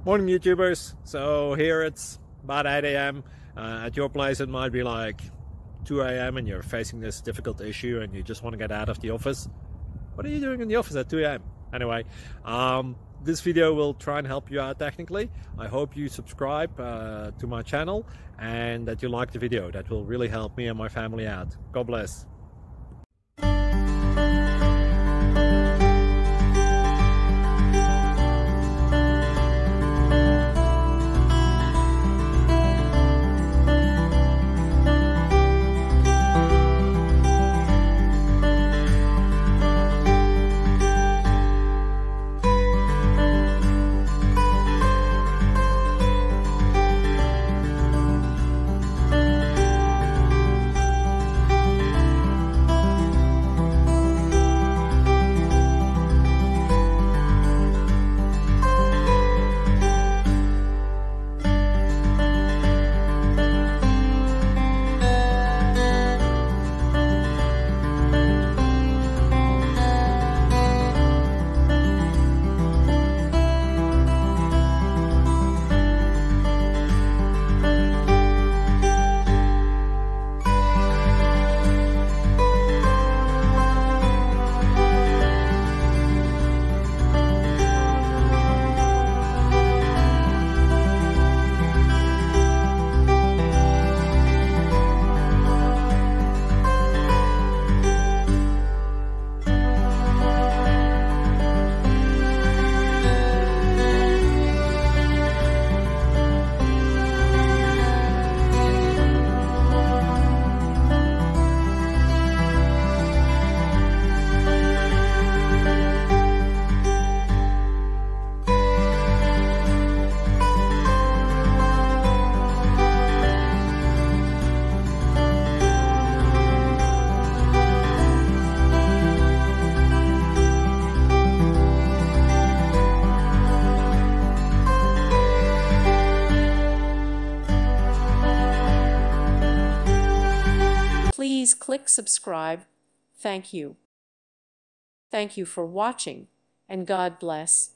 Morning YouTubers. So here it's about 8 a.m. At your place it might be like 2 a.m. and you're facing this difficult issue and you just want to get out of the office. What are you doing in the office at 2 a.m.? Anyway, this video will try and help you out technically. I hope you subscribe to my channel and that you like the video. That will really help me and my family out. God bless. Please click subscribe. Thank you. Thank you for watching, and God bless.